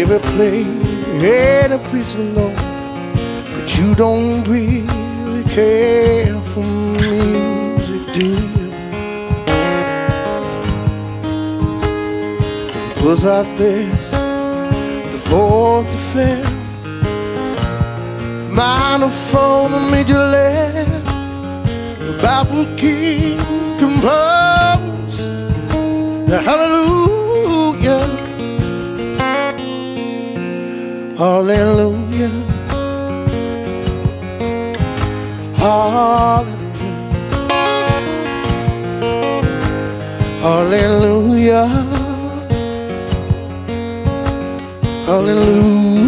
maybe play any piece alone, but you don't really care for music, do you? It was like this, the fourth affair, minor fall that made you laugh, the baffled king composed the hallelujah, hallelujah, hallelujah, hallelujah, hallelujah.